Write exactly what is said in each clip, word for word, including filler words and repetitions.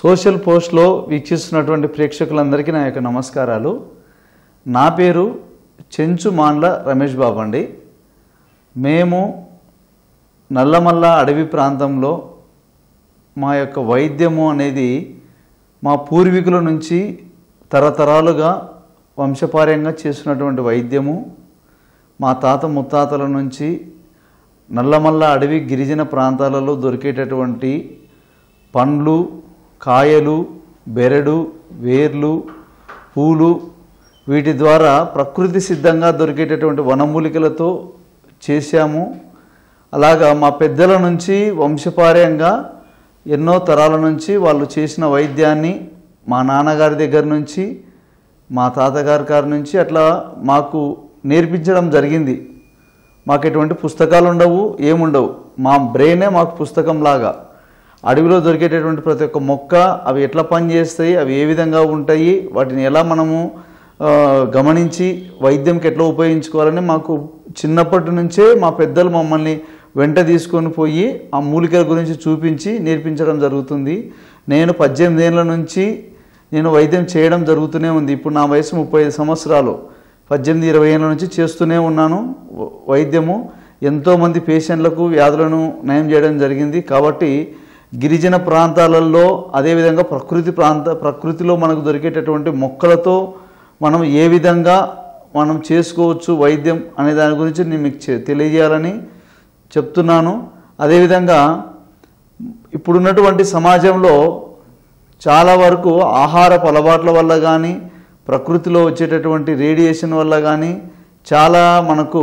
Social పోస్ట్లో వీక్షిస్తున్నటువంటి ప్రేక్షకులందరికీ నా యొక్క నమస్కారాలు. నా పేరు చెంచు మాండ్ల రమేష్ బాబు అండి. మేము నల్లమల్ల అడవి ప్రాంతంలో మా యొక్క వైద్యము అనేది మా పూర్వీకుల నుంచి తరతరాలుగా వంశపార్యంగా చేస్తున్నటువంటి వైద్యము. మా తాత ముత్తాతల నుంచి నల్లమల్ల అడవి గిరిజన ప్రాంతాలలో దొరికేటటువంటి పండ్లు, కాయలు, బెరడు, వేర్లు, పూలు, వీటి ద్వారా ప్రకృతి సిద్ధంగా దొరికేటటువంటి వనమూలికలతో చేశాము. అలాగా మా పెద్దల నుంచి వంశపార్యంగా ఎన్నో తరాల నుంచి వాళ్ళు చేసిన వైద్యాన్ని మా నాన్నగారి దగ్గర నుంచి మా తాతగారి గారి నుంచి అట్లా మాకు నేర్పించడం జరిగింది. మాకు ఎటువంటి పుస్తకాలు ఉండవు, ఏముండవు. మా బ్రెయినే మాకు పుస్తకంలాగా. అడవిలో దొరికేటటువంటి ప్రతి ఒక్క మొక్క అవి ఎట్లా పనిచేస్తాయి, అవి ఏ విధంగా ఉంటాయి, వాటిని ఎలా మనము గమనించి వైద్యంకి ఎట్లా ఉపయోగించుకోవాలని మాకు చిన్నప్పటి నుంచే మా పెద్దలు మమ్మల్ని వెంట తీసుకొని పోయి ఆ మూలికల గురించి చూపించి నేర్పించడం జరుగుతుంది. నేను పద్దెనిమిది ఏళ్ళ నుంచి నేను వైద్యం చేయడం జరుగుతూనే ఉంది. ఇప్పుడు నా వయసు ముప్పై ఐదు సంవత్సరాలు. పద్దెనిమిది ఇరవై ఏళ్ళ నుంచి చేస్తూనే ఉన్నాను వైద్యము. ఎంతోమంది పేషెంట్లకు వ్యాధులను నయం చేయడం జరిగింది. కాబట్టి గిరిజన ప్రాంతాలలో అదేవిధంగా ప్రకృతి ప్రాంత ప్రకృతిలో మనకు దొరికేటటువంటి మొక్కలతో మనం ఏ విధంగా మనం చేసుకోవచ్చు వైద్యం అనే దాని గురించి నేను మీకు తెలియజేయాలని చెప్తున్నాను. అదేవిధంగా ఇప్పుడున్నటువంటి సమాజంలో చాలా వరకు ఆహారపు అలవాట్ల వల్ల కానీ ప్రకృతిలో వచ్చేటటువంటి రేడియేషన్ వల్ల కానీ చాలా మనకు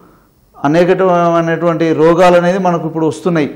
అనేకమైనటువంటి రోగాలు అనేది మనకు ఇప్పుడు వస్తున్నాయి.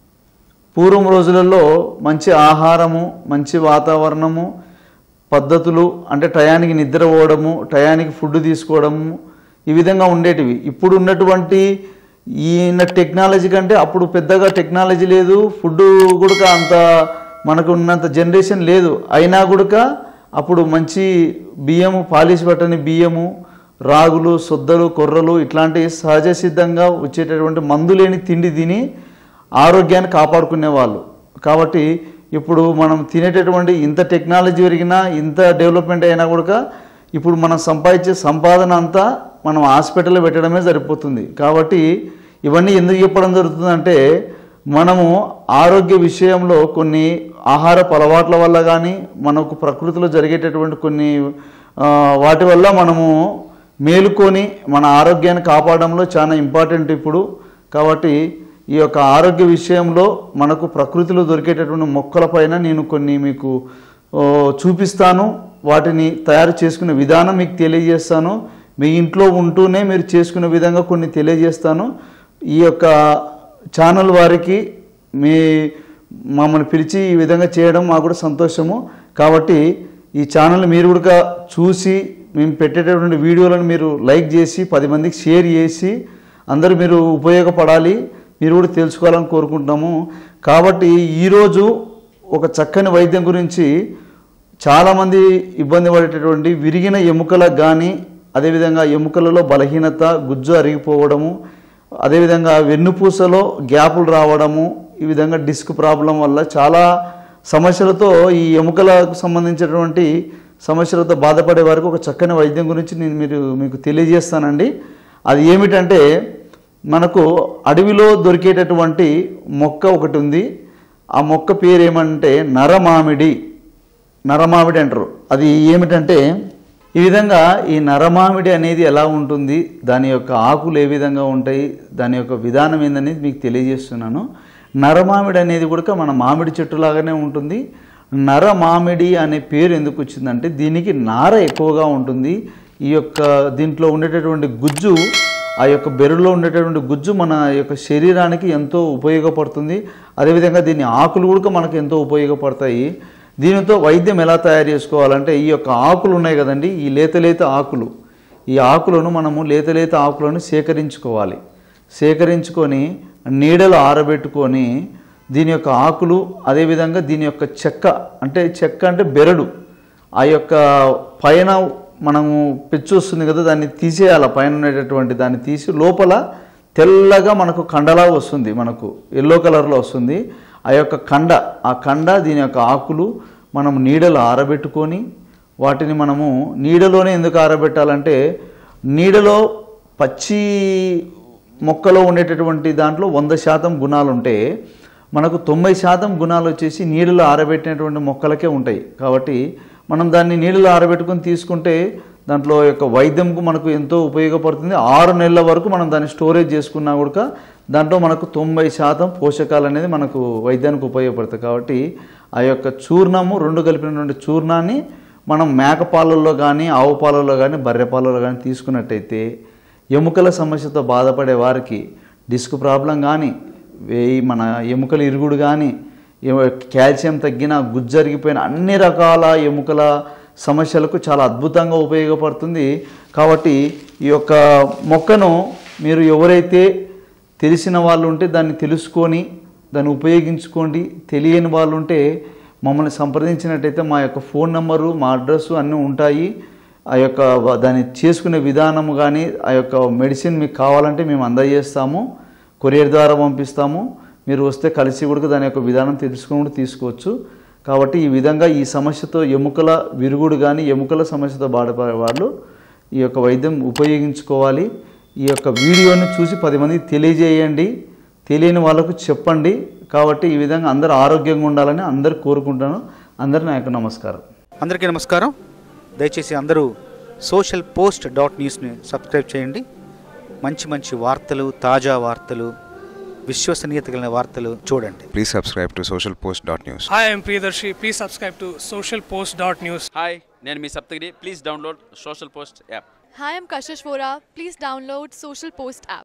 పూర్వం రోజులలో మంచి ఆహారము, మంచి వాతావరణము, పద్ధతులు అంటే టయానికి నిద్ర పోవడము, టయానికి ఫుడ్ తీసుకోవడము, ఈ విధంగా ఉండేటివి. ఇప్పుడు ఉన్నటువంటి ఈయన టెక్నాలజీ కంటే అప్పుడు పెద్దగా టెక్నాలజీ లేదు, ఫుడ్ కూడా అంత మనకు ఉన్నంత జనరేషన్ లేదు. అయినా కూడా అప్పుడు మంచి బియ్యము, పాలిష్ పట్టని బియ్యము, రాగులు, సొద్దలు, కొర్రలు ఇట్లాంటి సహజ సిద్ధంగా వచ్చేటటువంటి మందు లేని తిండి తిని ఆరోగ్యాన్ని కాపాడుకునేవాళ్ళు. కాబట్టి ఇప్పుడు మనం తినేటటువంటి ఇంత టెక్నాలజీ పెరిగినా, ఇంత డెవలప్మెంట్ అయినా కూడా ఇప్పుడు మనం సంపాదించే సంపాదన అంతా మనం హాస్పిటల్లో పెట్టడమే సరిపోతుంది. కాబట్టి ఇవన్నీ ఎందుకు చెప్పడం జరుగుతుందంటే మనము ఆరోగ్య విషయంలో కొన్ని ఆహారపు అలవాట్ల వల్ల కానీ మనకు ప్రకృతిలో జరిగేటటువంటి కొన్ని వాటి వల్ల మనము మేలుకొని మన ఆరోగ్యాన్ని కాపాడడంలో చాలా ఇంపార్టెంట్ ఇప్పుడు. కాబట్టి ఈ యొక్క ఆరోగ్య విషయంలో మనకు ప్రకృతిలో దొరికేటటువంటి మొక్కలపైన నేను కొన్ని మీకు చూపిస్తాను. వాటిని తయారు చేసుకునే విధానం మీకు తెలియజేస్తాను. మీ ఇంట్లో ఉంటూనే మీరు చేసుకునే విధంగా కొన్ని తెలియజేస్తాను. ఈ యొక్క ఛానల్ వారికి మీ మమ్మల్ని పిలిచి ఈ విధంగా చేయడం మాకు కూడా సంతోషము. కాబట్టి ఈ ఛానల్ మీరు కూడా చూసి మేము పెట్టేటటువంటి వీడియోలను మీరు లైక్ చేసి పది మందికి షేర్ చేసి అందరూ మీరు ఉపయోగపడాలి, మీరు కూడా తెలుసుకోవాలని కోరుకుంటున్నాము. కాబట్టి ఈరోజు ఒక చక్కని వైద్యం గురించి చాలామంది ఇబ్బంది పడేటటువంటి విరిగిన ఎముకలకు కానీ, అదేవిధంగా ఎముకలలో బలహీనత, గుజ్జు అరిగిపోవడము, అదేవిధంగా వెన్నుపూసలో గ్యాపులు రావడము, ఈ విధంగా డిస్క్ ప్రాబ్లం వల్ల చాలా సమస్యలతో ఈ ఎముకలకు సంబంధించినటువంటి సమస్యలతో బాధపడే వారికి ఒక చక్కని వైద్యం గురించి నేను మీరు మీకు తెలియజేస్తానండి. అది ఏమిటంటే మనకు అడవిలో దొరికేటటువంటి మొక్క ఒకటి ఉంది. ఆ మొక్క పేరు ఏమంటే నరమామిడి. నరమామిడి అంటారు. అది ఏమిటంటే ఈ విధంగా ఈ నరమామిడి అనేది ఎలా ఉంటుంది, దాని యొక్క ఆకులు ఏ విధంగా ఉంటాయి, దాని యొక్క విధానం ఏందనేది మీకు తెలియజేస్తున్నాను. నరమామిడి అనేది కూడా మన మామిడి చెట్టులాగానే ఉంటుంది. నరమామిడి అనే పేరు ఎందుకు వచ్చిందంటే దీనికి నార ఎక్కువగా ఉంటుంది. ఈ యొక్క దీంట్లో ఉండేటటువంటి గుజ్జు, ఆ యొక్క బెర్రలో ఉండేటటువంటి గుజ్జు మన యొక్క శరీరానికి ఎంతో ఉపయోగపడుతుంది. అదేవిధంగా దీని ఆకులు కూడా మనకు ఎంతో ఉపయోగపడతాయి. దీనితో వైద్యం ఎలా తయారు చేసుకోవాలంటే ఈ యొక్క ఆకులు ఉన్నాయి కదండి, ఈ లేత లేత ఆకులు, ఈ ఆకులను మనము లేత లేత ఆకులను సేకరించుకోవాలి. సేకరించుకొని నీడలో ఆరబెట్టుకొని దీని యొక్క ఆకులు, అదేవిధంగా దీని యొక్క చెక్క అంటే చెక్క అంటే బెరడు, ఆ యొక్క పైన మనము పెచ్చు వస్తుంది కదా, దాన్ని తీసేయాలి. పైన ఉండేటటువంటి దాన్ని తీసి లోపల తెల్లగా మనకు కండలా వస్తుంది, మనకు ఎల్లో కలర్లో వస్తుంది. ఆ యొక్క కండ ఆ కండ దీని యొక్క ఆకులు మనం నీడలో ఆరబెట్టుకొని వాటిని మనము నీడలోనే ఎందుకు ఆరబెట్టాలంటే నీడలో పచ్చి మొక్కలో ఉండేటటువంటి దాంట్లో వంద శాతం గుణాలు ఉంటే మనకు తొంభై శాతం గుణాలు వచ్చేసి నీడలో ఆరబెట్టినటువంటి మొక్కలకే ఉంటాయి. కాబట్టి మనం దాన్ని నీడలో ఆరబెట్టుకొని తీసుకుంటే దాంట్లో యొక్క వైద్యంకు మనకు ఎంతో ఉపయోగపడుతుంది. ఆరు నెలల వరకు మనం దాన్ని స్టోరేజ్ చేసుకున్నా కూడా దాంట్లో మనకు తొంభై శాతం పోషకాలు అనేది మనకు వైద్యానికి ఉపయోగపడుతుంది. కాబట్టి ఆ యొక్క చూర్ణము రెండు కలిపినటువంటి చూర్ణాన్ని మనం మేక పాలల్లో కానీ ఆవు పాలల్లో కానీ బర్రె పాలల్లో కానీ తీసుకున్నట్టయితే ఎముకల సమస్యతో బాధపడే వారికి డిస్క్ ప్రాబ్లం కానీ మన ఎముకల ఇరుగుడు కానీ కాల్షియం తగ్గిన గుజ్జరిగిపోయిన అన్ని రకాల ఎముకల సమస్యలకు చాలా అద్భుతంగా ఉపయోగపడుతుంది. కాబట్టి ఈ యొక్క మొక్కను మీరు ఎవరైతే తెలిసిన వాళ్ళు ఉంటే దాన్ని తెలుసుకొని దాన్ని ఉపయోగించుకోండి. తెలియని వాళ్ళు ఉంటే మమ్మల్ని సంప్రదించినట్టయితే మా యొక్క ఫోన్ నెంబరు మా అడ్రస్సు అన్నీ ఉంటాయి. ఆ యొక్క దాన్ని చేసుకునే విధానము కానీ ఆ యొక్క మెడిసిన్ మీకు కావాలంటే మేము అందజేస్తాము, కొరియర్ ద్వారా పంపిస్తాము. మీరు వస్తే కలిసి కూడా దాని యొక్క విధానం తెలుసుకుని తీసుకోవచ్చు. కాబట్టి ఈ విధంగా ఈ సమస్యతో ఎముకల విరుగుడు కానీ ఎముకల సమస్యతో బాధపడే వాళ్ళు ఈ యొక్క వైద్యం ఉపయోగించుకోవాలి. ఈ యొక్క వీడియోని చూసి పది మందికి తెలియజేయండి, తెలియని వాళ్ళకు చెప్పండి. కాబట్టి ఈ విధంగా అందరూ ఆరోగ్యంగా ఉండాలని అందరూ కోరుకుంటాను. అందరికీ నా యొక్క నమస్కారం. అందరికీ నమస్కారం. దయచేసి అందరూ సోషల్ పోస్ట్ డాట్ న్యూస్ని సబ్స్క్రైబ్ చేయండి. మంచి మంచి వార్తలు, తాజా వార్తలు, విశ్వసనీయత కలిగిన వార్తలు చూడండి. Please subscribe to SocialPost dot news. Hi, I'm Priyadarshi. Please subscribe to SocialPost dot news. Hi, నేను మీ Saptagiri. Please download SocialPost app. Hi, I'm Kashish Vora. Please download SocialPost app.